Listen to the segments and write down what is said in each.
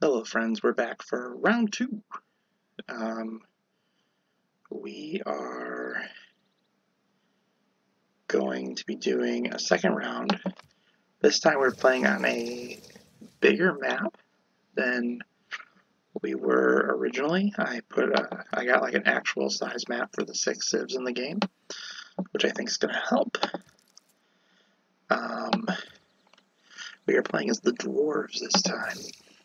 Hello friends, we're back for round 2. We are going to be doing a second round. This time we're playing on a bigger map than we were originally. I got like an actual size map for the 6 civs in the game, which I think is going to help. We are playing as the dwarves this time.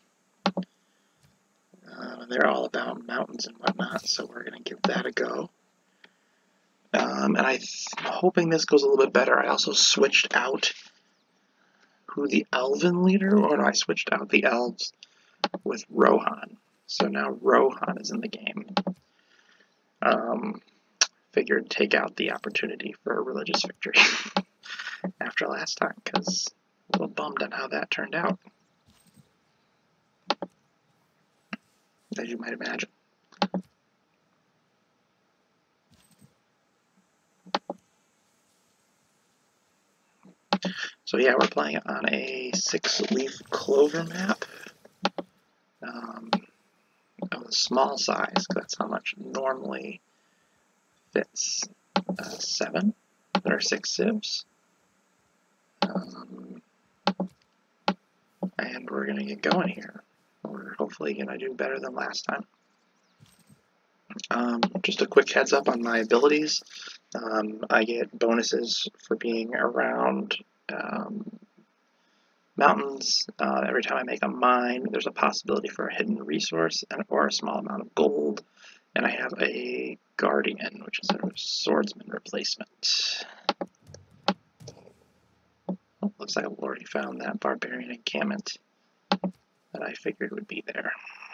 They're all about mountains and whatnot, so we're going to give that a go. And I'm hoping this goes a little bit better. I also switched out who the elven leader, or no, I switched out the elves with Rohan. So now Rohan is in the game. Figured take out the opportunity for a religious victory after last time, because a little bummed on how that turned out, as you might imagine. So yeah, we're playing on a 6-leaf clover map of a small size, because that's how much normally fits 7 that are 6 civs. And we're going to get going here. We're hopefully going to do better than last time. Just a quick heads up on my abilities. I get bonuses for being around mountains. Every time I make a mine, there's a possibility for a hidden resource or a small amount of gold. And I have a guardian, which is a swordsman replacement. Oh, looks like I've already found that barbarian encampment that I figured would be there.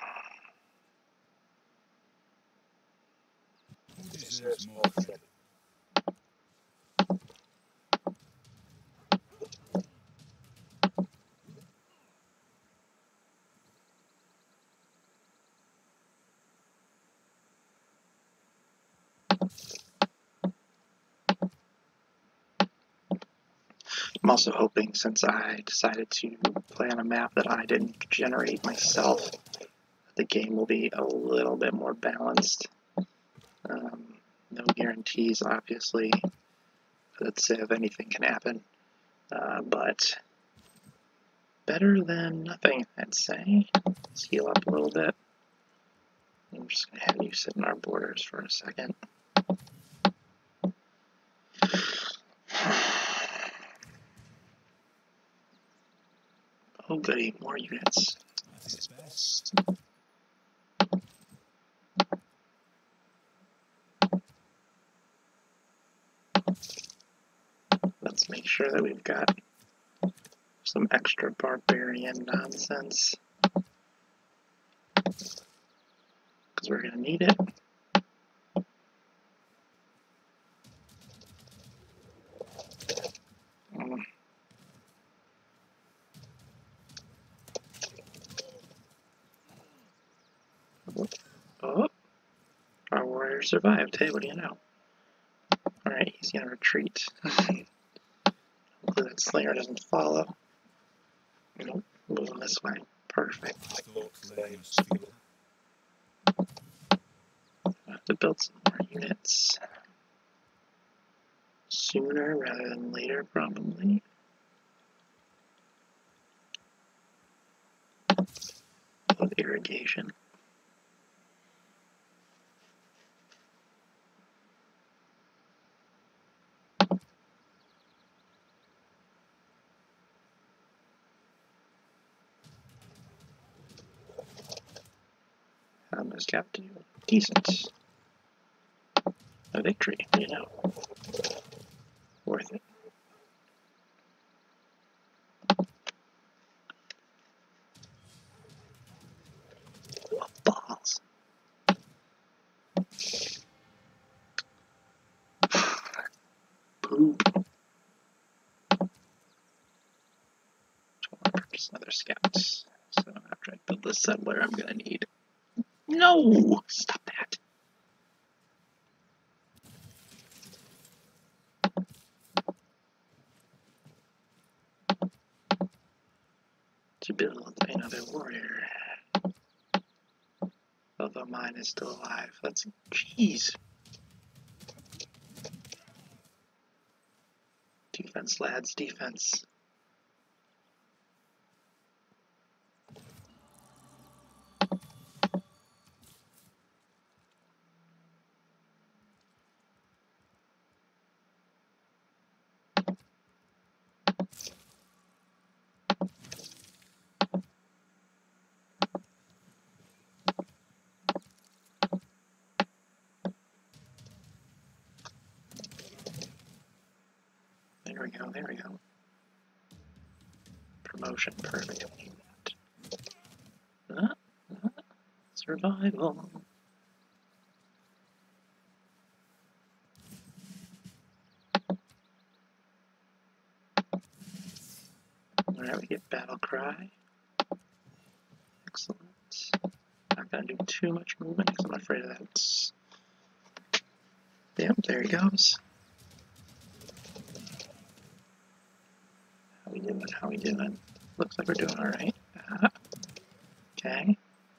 I'm also hoping, since I decided to play on a map that I didn't generate myself, the game will be a little bit more balanced. No guarantees, obviously. Let's say if anything can happen, but better than nothing, I'd say. Let's heal up a little bit. I'm just going to have you sit in our borders for a second. Oh goody, more units. I think it's best. Let's make sure that we've got some extra barbarian nonsense, because we're going to need it. Oh, our warrior survived. Hey, what do you know? Alright, he's going to retreat. Hopefully that Slayer doesn't follow. Nope, moving this way. Perfect. I have to build some more units sooner rather than later, probably. With irrigation. This got to decent. A victory, you know. Worth it. Oh, balls. Poop. Purchase another scout. So after I build this settler, I'm gonna need. No! Stop that. To build another warrior. Although mine is still alive. Let's. Jeez. Defense, lads, defense. There we go, there we go. Promotion, perfect. Survival. Alright, we get Battle Cry. Excellent. Not gonna do too much movement because I'm afraid of that. Yep, there he goes. How we doing? How we doing? Looks like we're doing alright. Okay.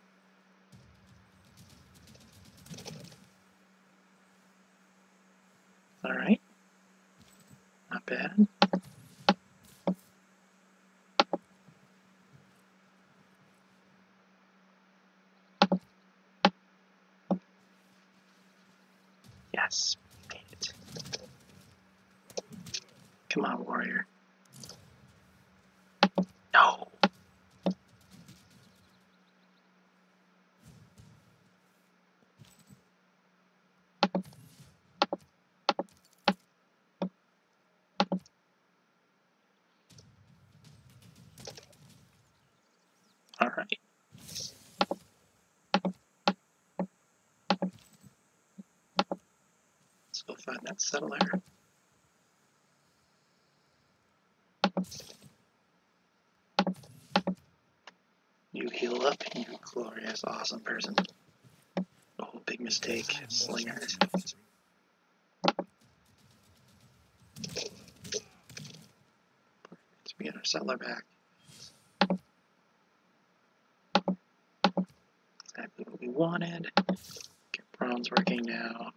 Alright. Not bad. Yes, made it. Come on, warrior. No! Alright. Let's go find that settler. You heal up, you glorious, awesome person. Oh, big mistake, slinger. Let's get our settler back. Exactly what we wanted. Get bronze working now.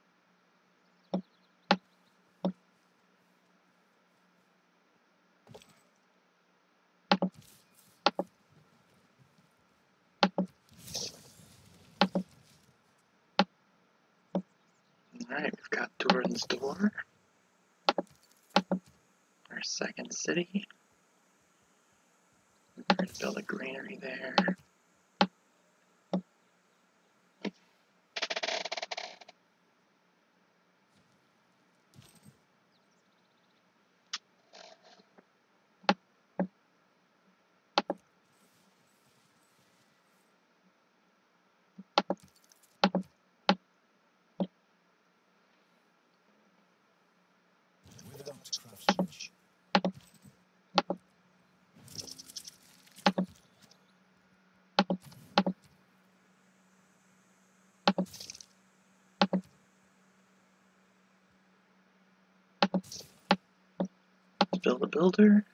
Alright, we've got Durin's Door. Our second city. We're going to build a granary there. Let's build a builder.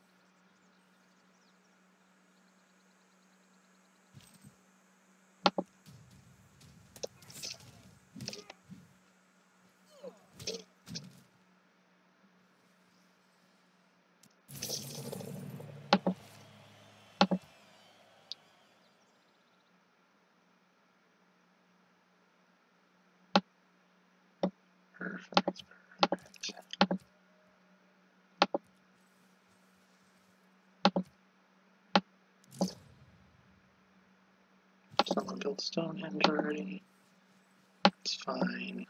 Perfect, perfect. Someone built Stonehenge already. It's fine.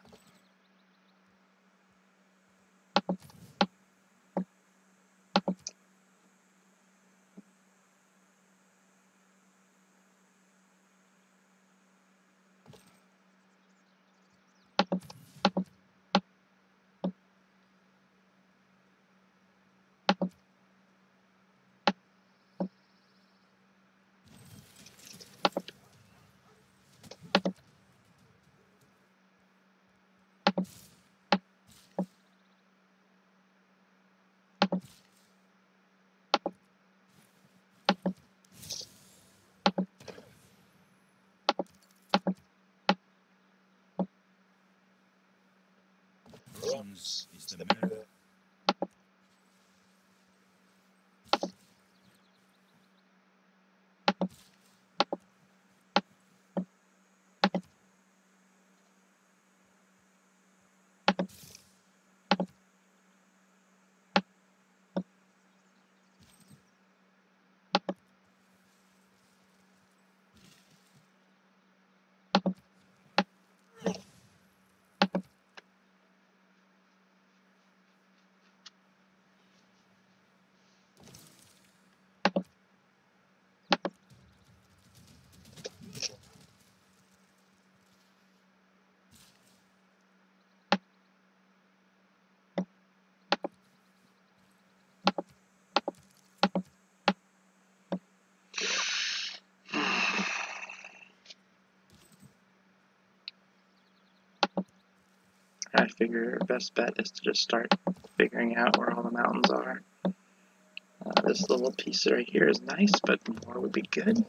figure best bet is to just start figuring out where all the mountains are. This little piece right here is nice, but more would be good.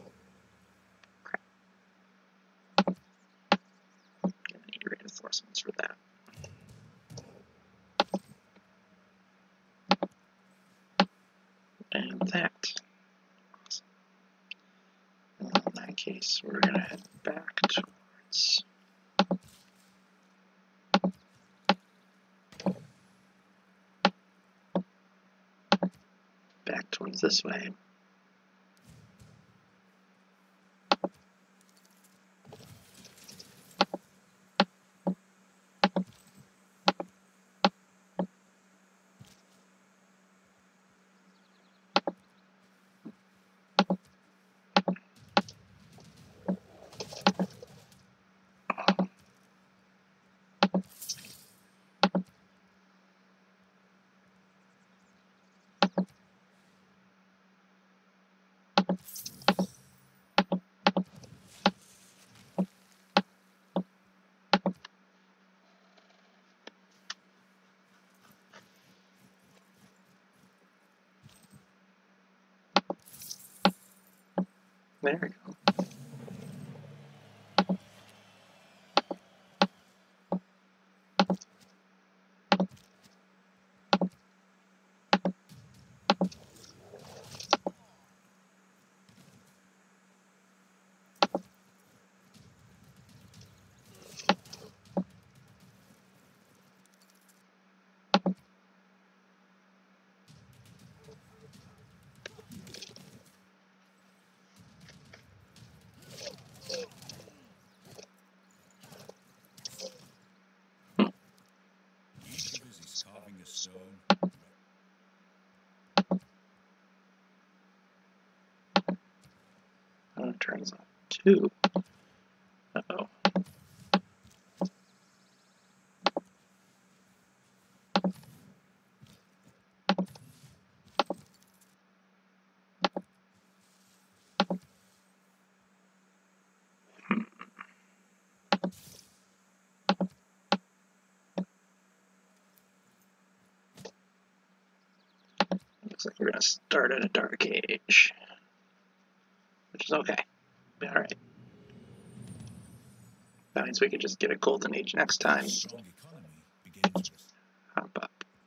Gonna need reinforcements for that. And that. Awesome. In that case, we're gonna head back towards this way. There we go. It turns out 2. Uh-oh. Looks like we're going to start at a dark age, which is okay. Be alright. That means we could just get a golden age next time. Hop up.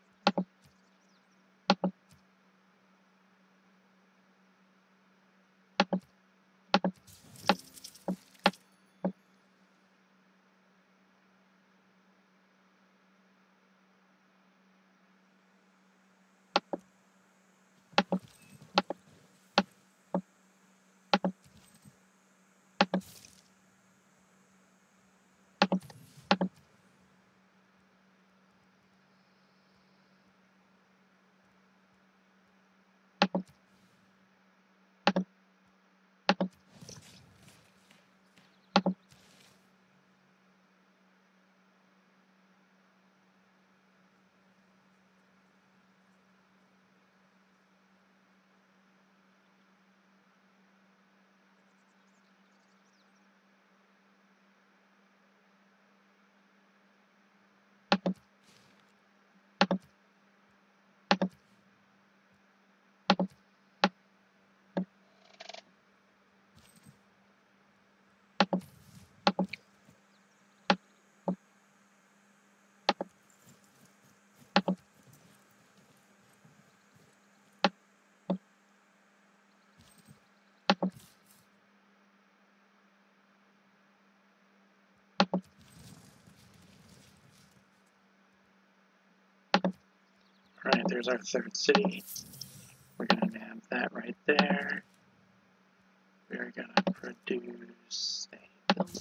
Alright, there's our third city. We're going to nab that right there. We're going to produce a building.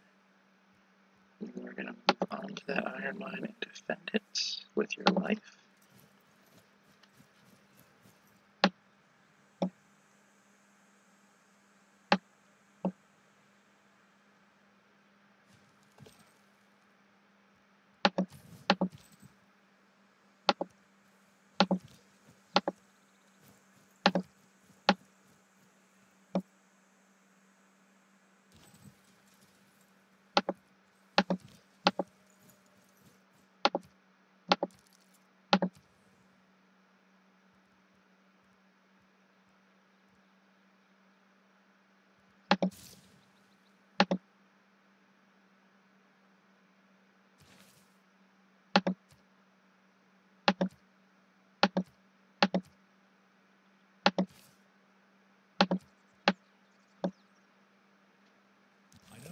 We're going to move on to that iron mine and defend it with your life.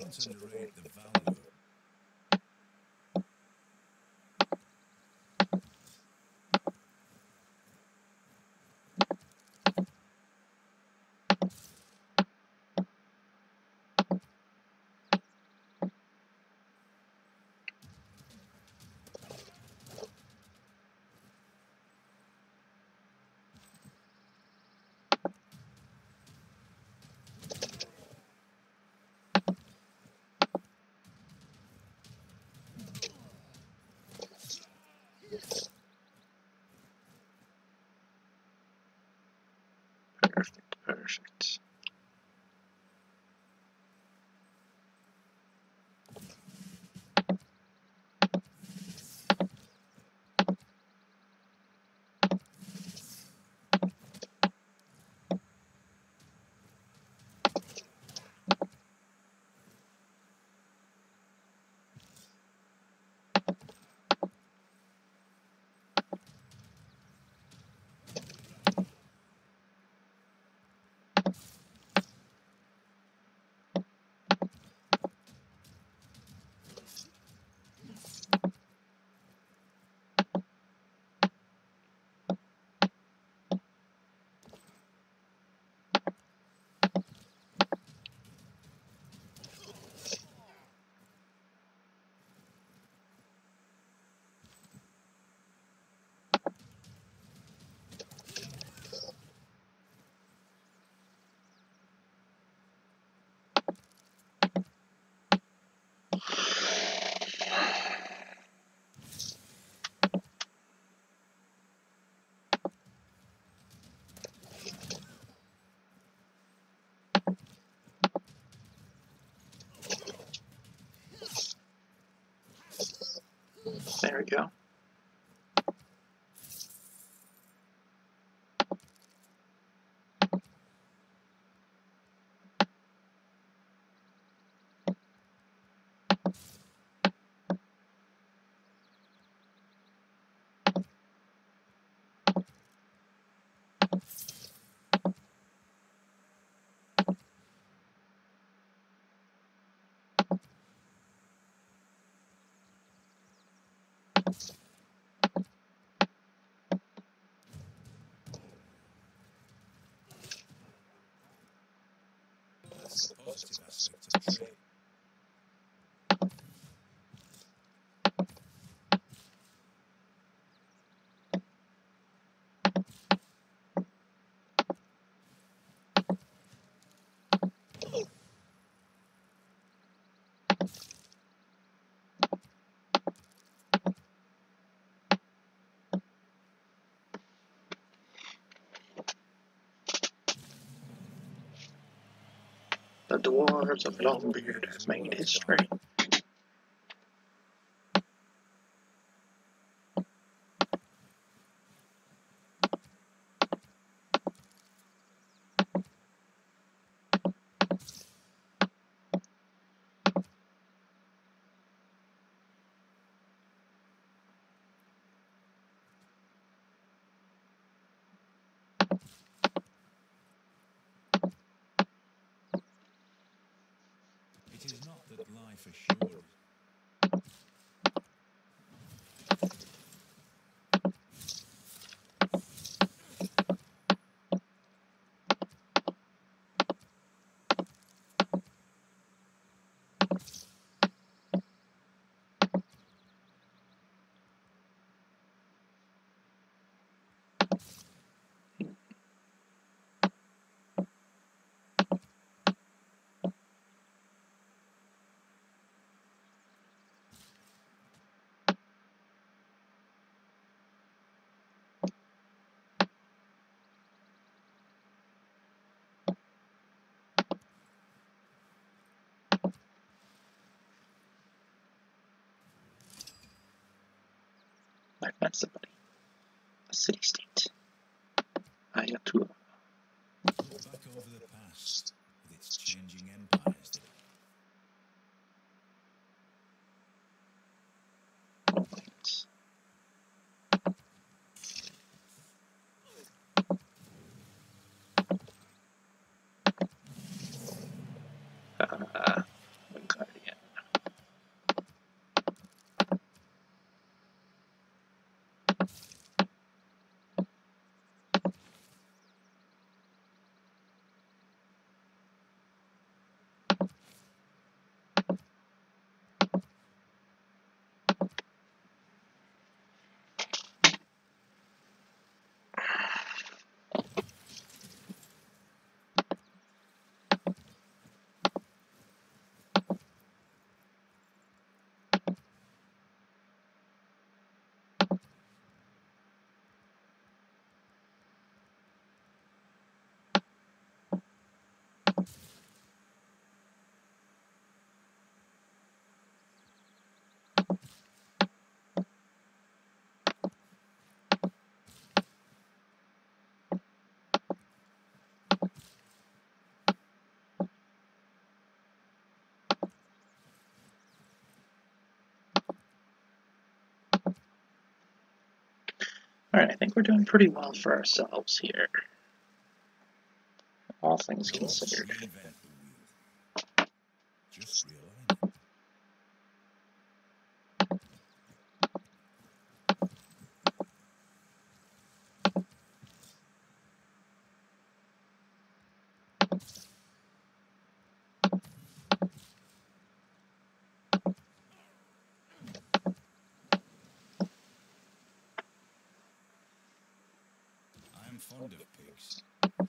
Don't underrate the value of Perfect, perfect. There we go. that's the positive aspect of trade. The Dwarves of Longbeard has made history. It is not that life assured. I met somebody. A city-state. Ayatua. Look back over the past with its changing empires that Wait. Okay. Alright, I think we're doing pretty well for ourselves here. All things considered. Just realign. I'm fond of pigs.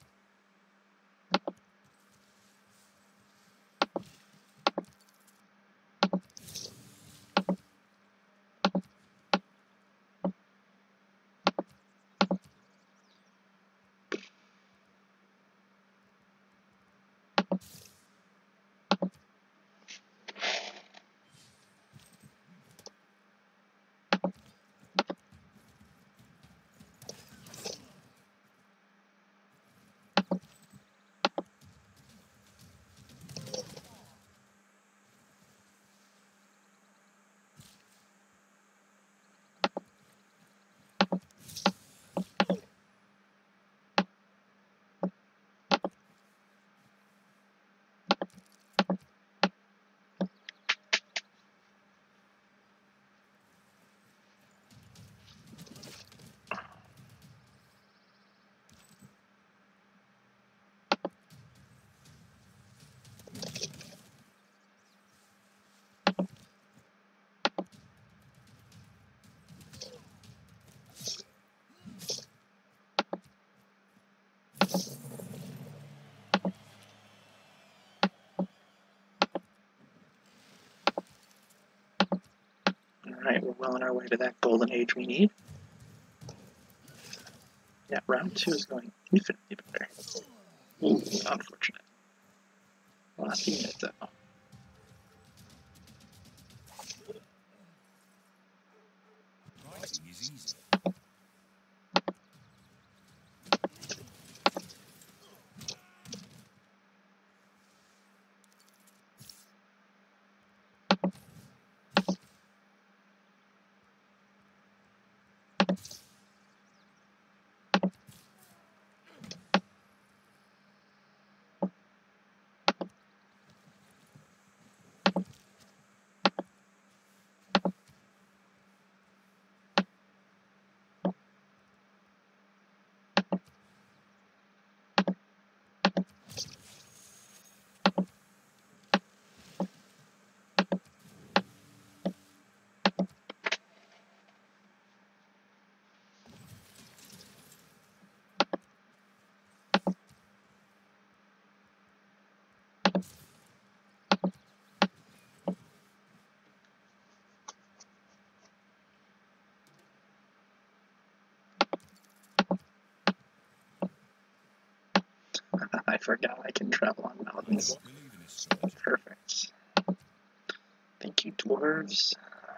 Alright, we're well on our way to that golden age we need. Yeah, round 2 is going infinitely better. Ooh, unfortunate. Last unit, though. Writing is easy. I forgot I can travel on mountains. Believe in a soldier. Perfect. Thank you, dwarves.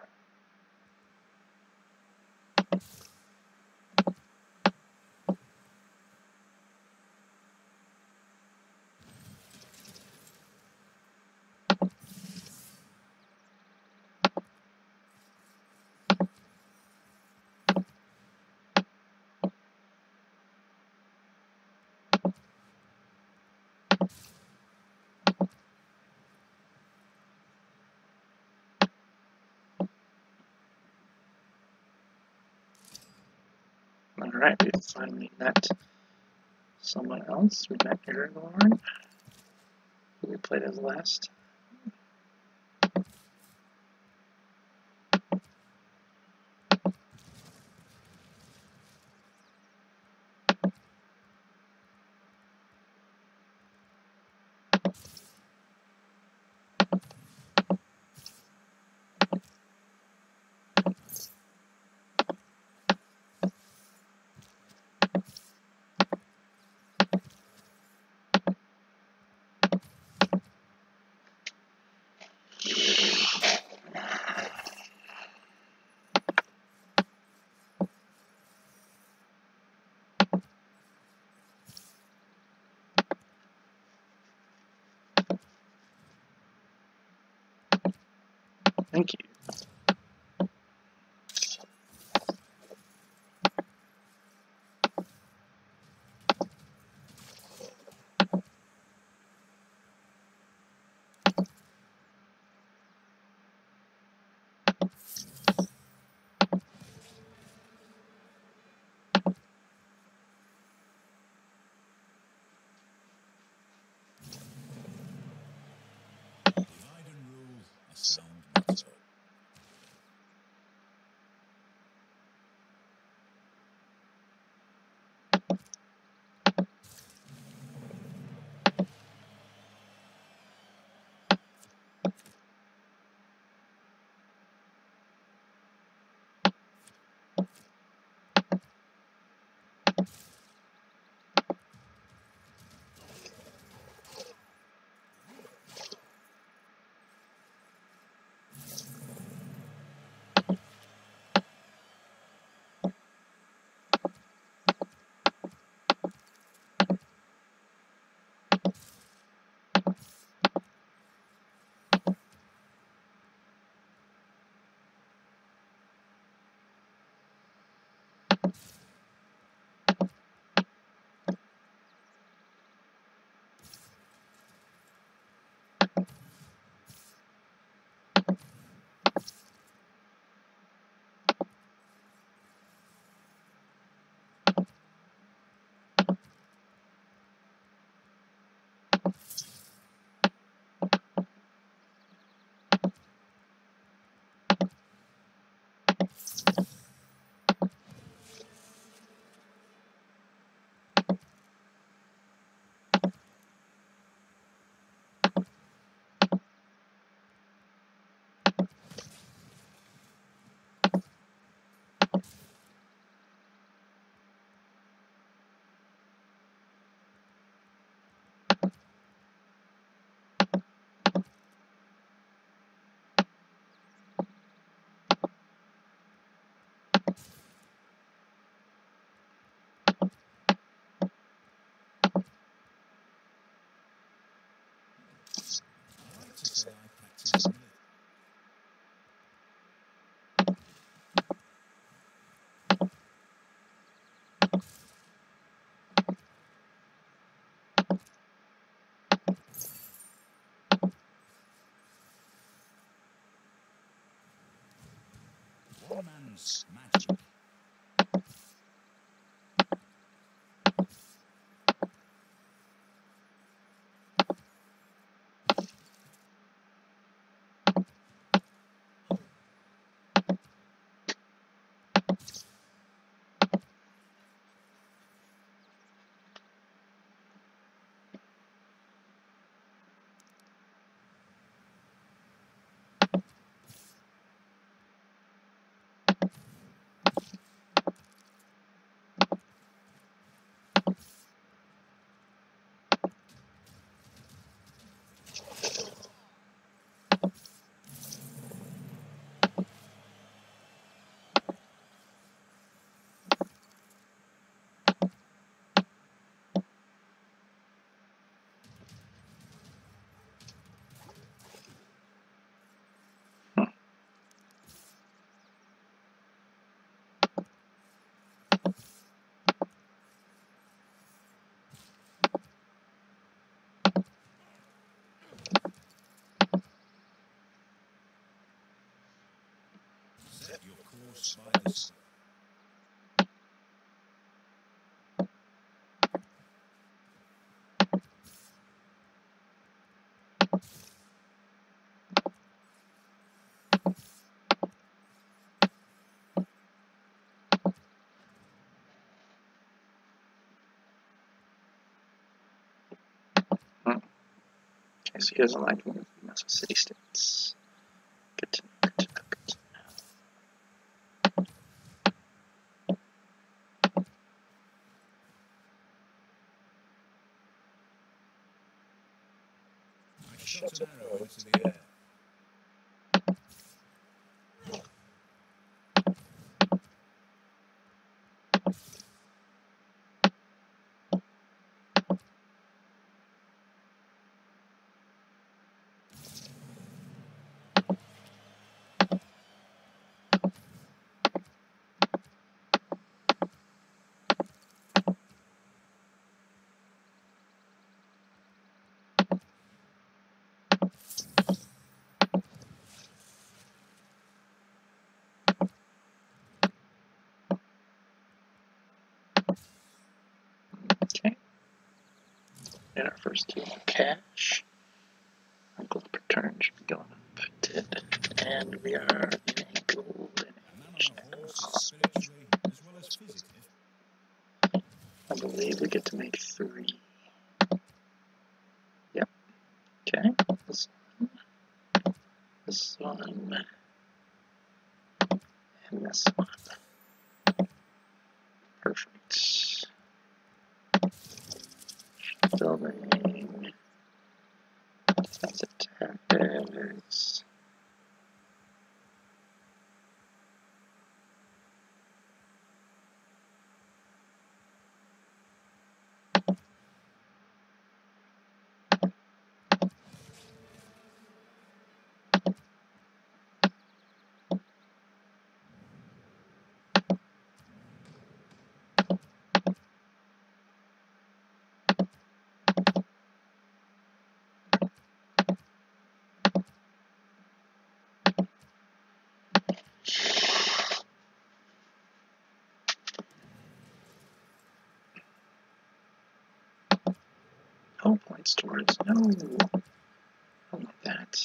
Alright, we've finally met someone else. We met Aragorn, who we played as last. Thank you. One man's magic. Set your course by the sun. Okay, so he doesn't like me to mess with city states. Good to know, good to know, good to know. I shot an arrow into the air. Okay. And our first 2 cash. Our gold per turn should be going up. It did. And we are in a golden age now. I believe we get to make 3. Yep. Okay. This one. And this one. Perfect. Building. That's attackers. Oh, points towards. No. I don't like that.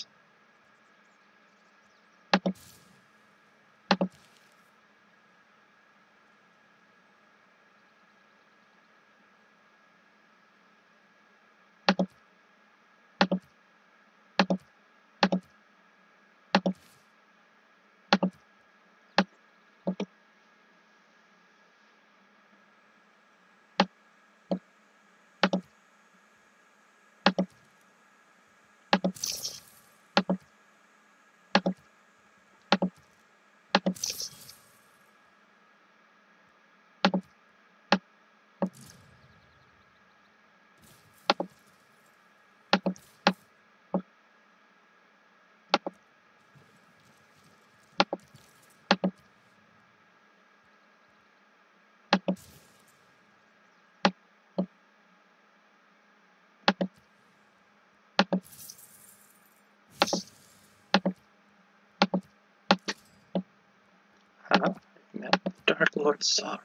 Dark Lord Sauron.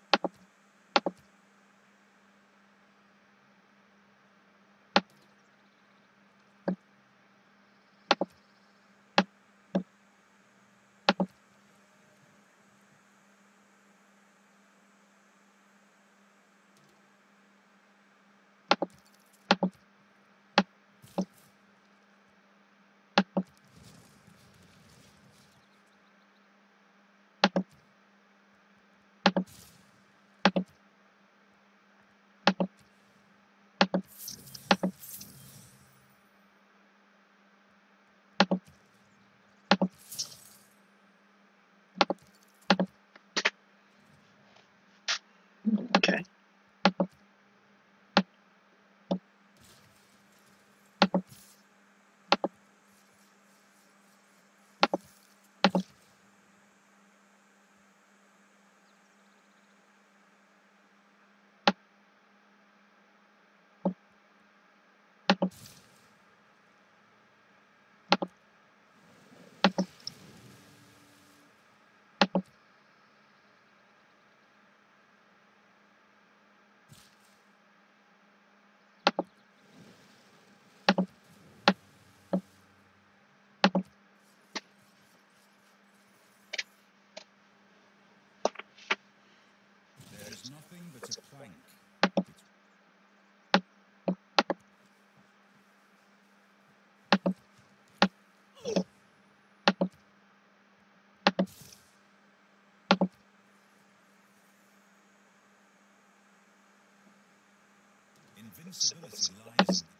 Okay. There is nothing but a plank. Invincibility lies in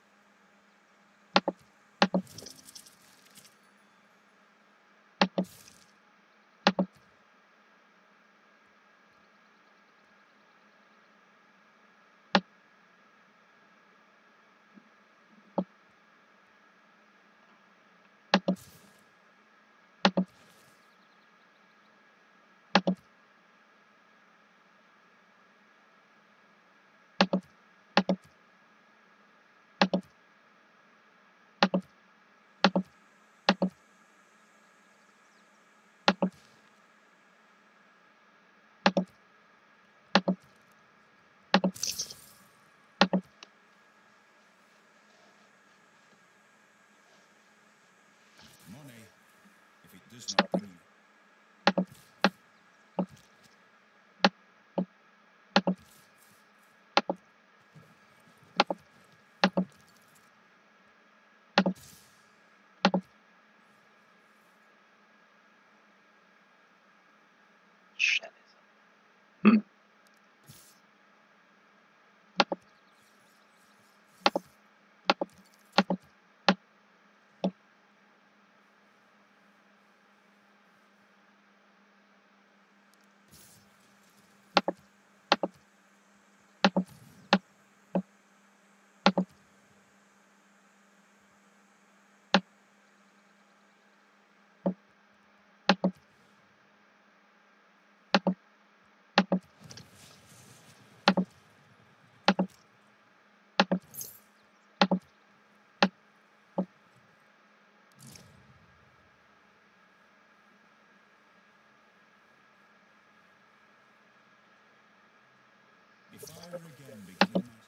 does not bring you. Shit. If I were again beginning my...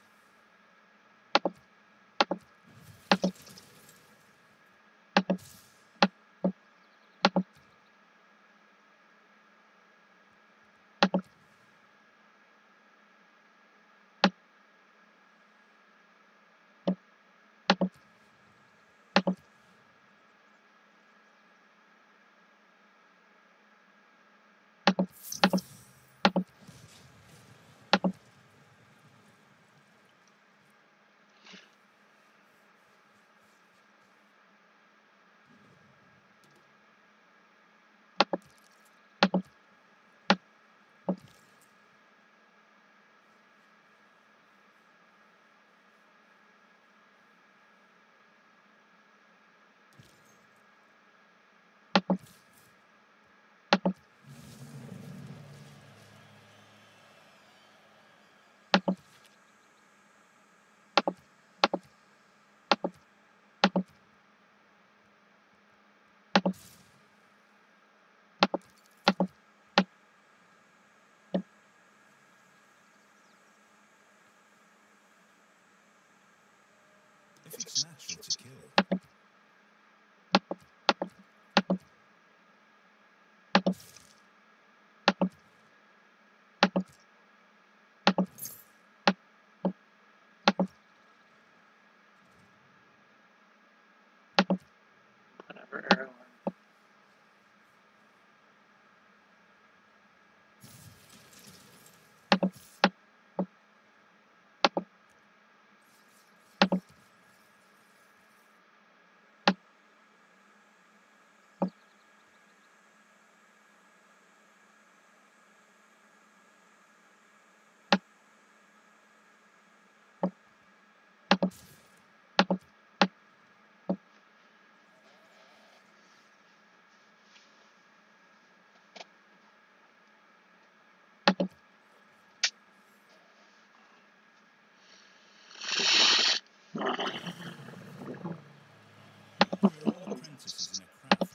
If it's natural to kill, Whatever. we're all apprentices in a craft.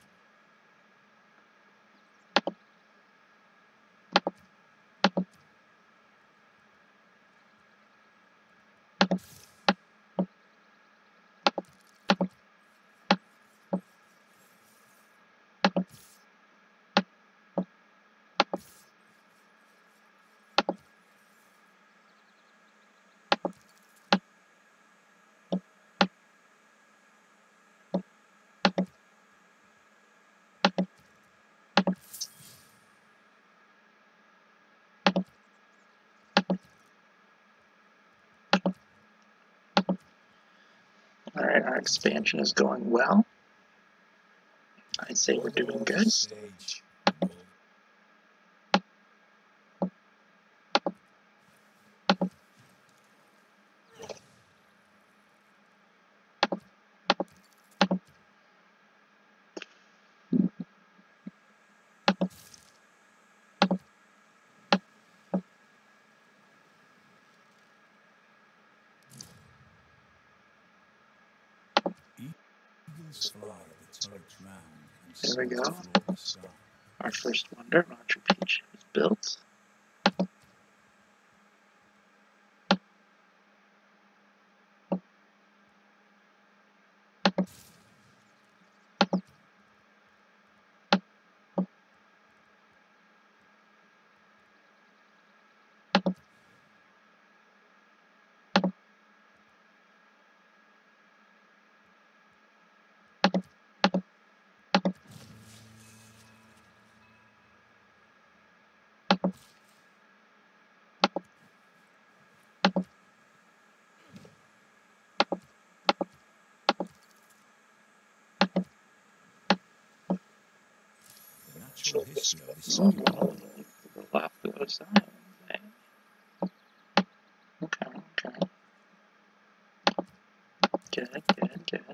Alright, our expansion is going well. I'd say we're doing good. Stage. Eagles fly the turret round and There we go. explore the sky. Our first wonder, Machu Picchu, is built. natural history of this Oh, the left goes that way. Okay, okay. Good, good, good.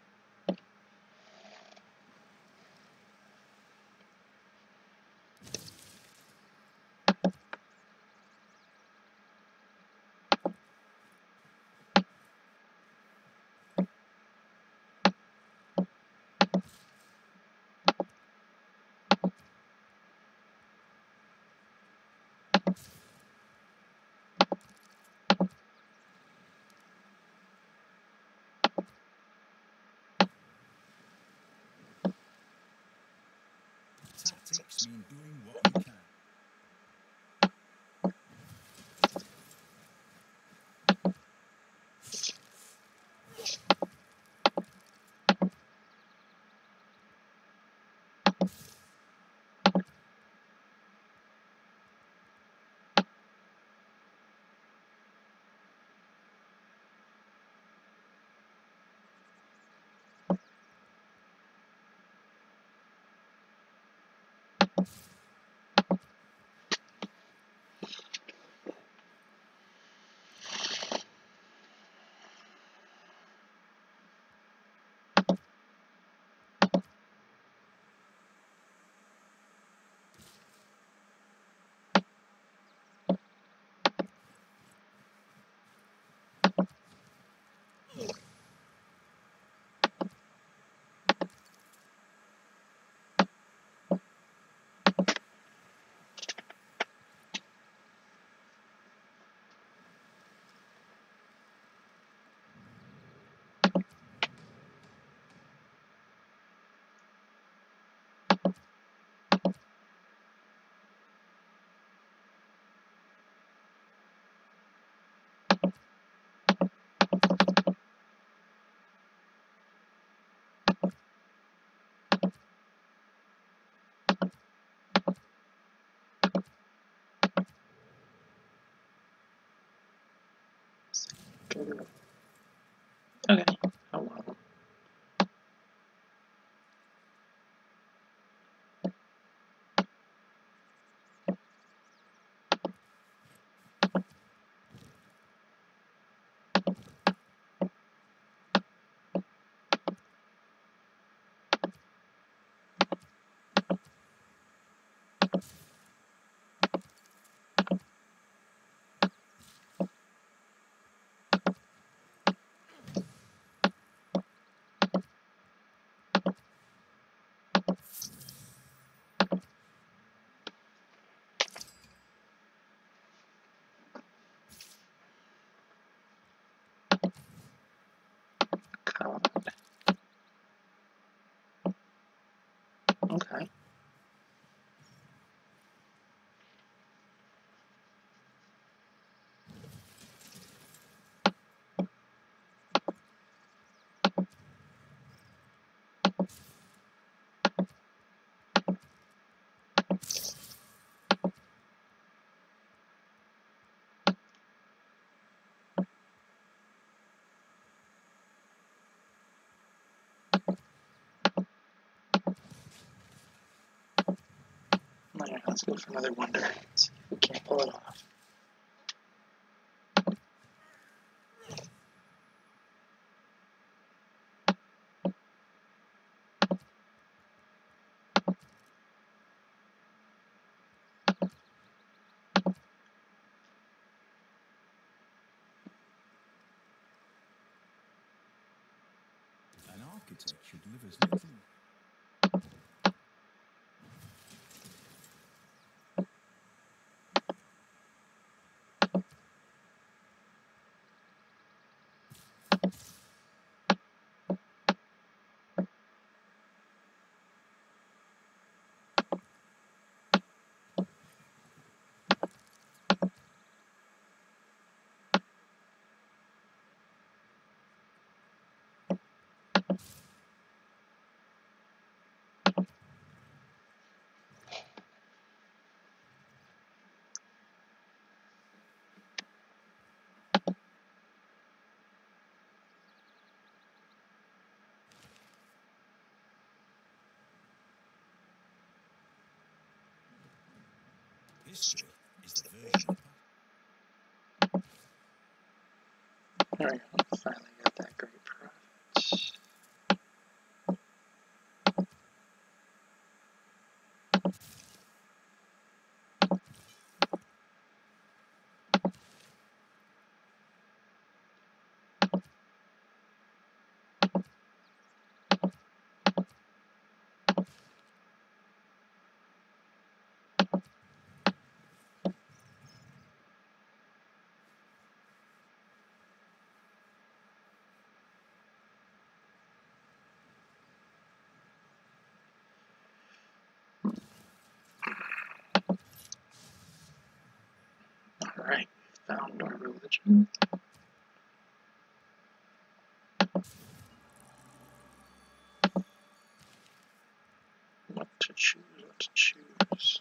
Tactics mean doing what you can. Okay, oh well. Come on. Okay. Alright, let's go for another wonder. See if we can't pull it off. An architecture delivers little. history is the version. There we go. Finally got that great profit. Alright, we found our religion. What to choose, what to choose.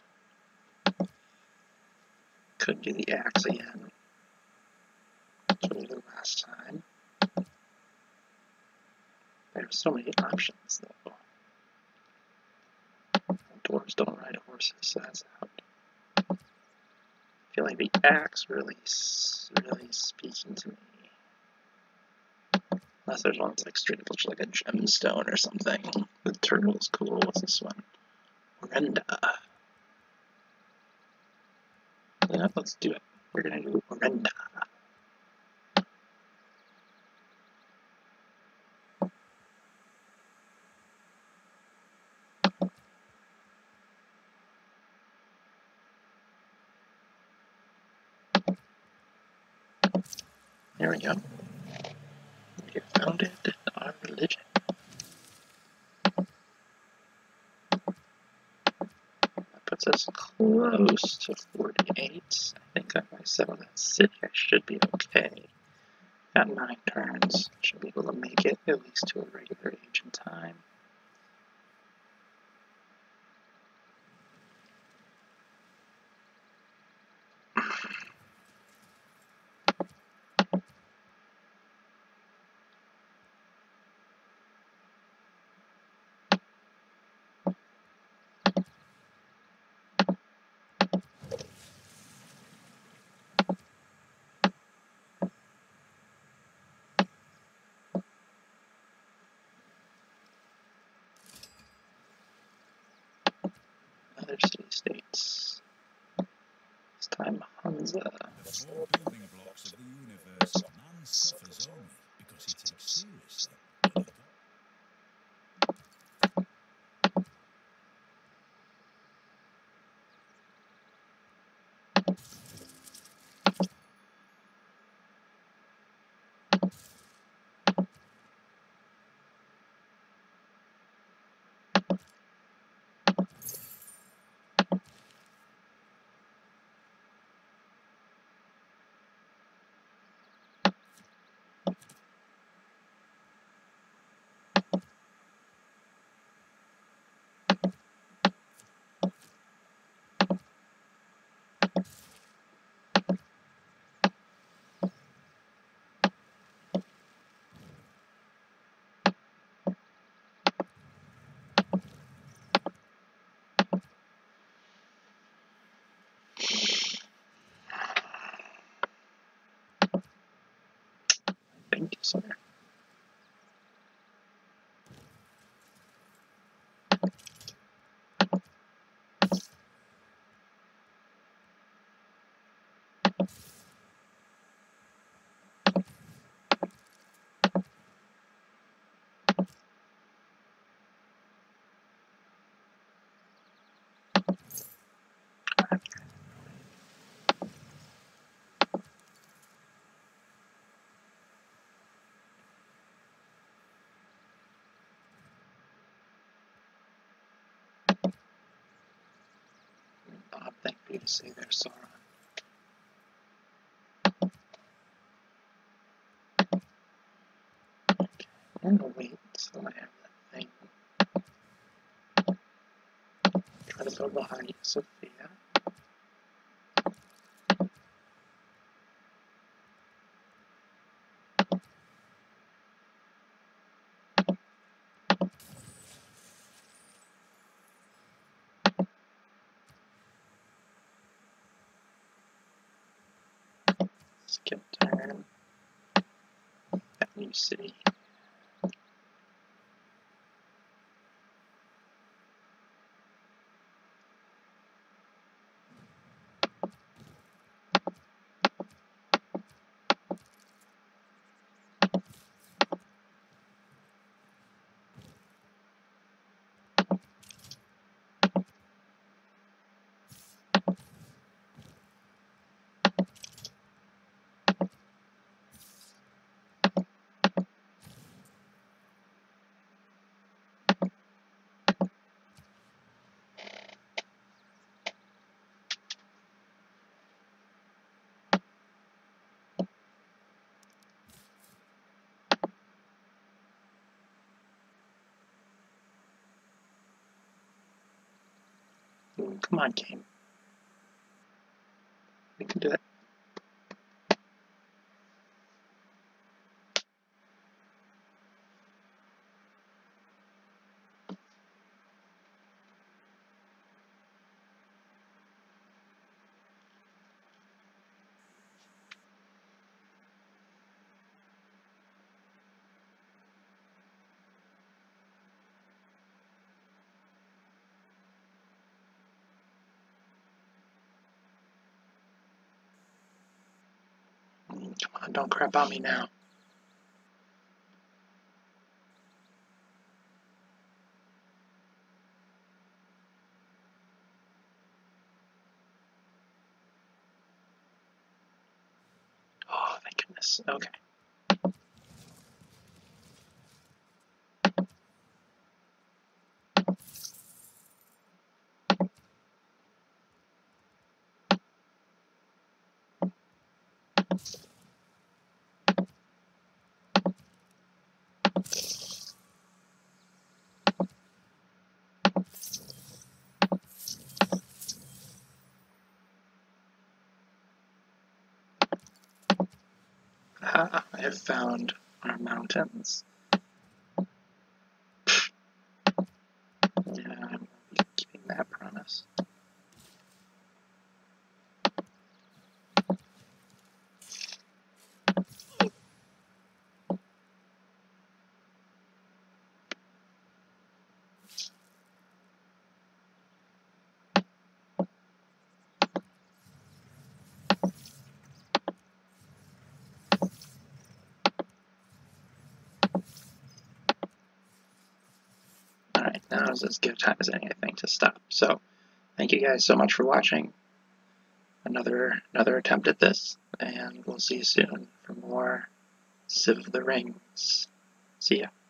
Could do the axe again. That's what we did last time. There's so many options though. Dwarves don't ride horses, so that's out. I feel like the axe really speaking to me. Unless there's one that's like straight up looks like a gemstone or something. The turtle is cool. What's this one? Orenda. Yeah, let's do it. We're gonna do Orenda. There we go. We have founded our religion. That puts us close to 48. I think on my 7th city I should be okay. Got 9 turns. Should be able to make it at least to a regular age in time. Other city-states. This time Hunza. The 4 building blocks of the universe, man suffers only because he takes seriously what he got. Thank you, sir. Thank you to say there, Sora. Okay, I'm gonna wait until I have that thing. Try to go behind Sophia. city. Come on, game. We can do it. Come on, don't crap on me now. Oh, thank goodness. Okay. I have found our mountains. Yeah, I'm keeping that promise. Alright, now is as good a time as any, I think, to stop. So, thank you guys so much for watching. Another attempt at this, and we'll see you soon for more Civ of the Rings. See ya.